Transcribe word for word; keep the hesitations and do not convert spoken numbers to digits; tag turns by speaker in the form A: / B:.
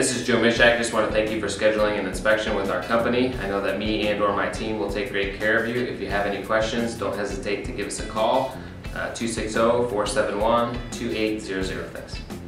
A: this is Joe Mishak. Just want to thank you for scheduling an inspection with our company. I know that me and or my team will take great care of you. If you have any questions, don't hesitate to give us a call, uh, two six zero, four seven one, two eight zero zero. Thanks.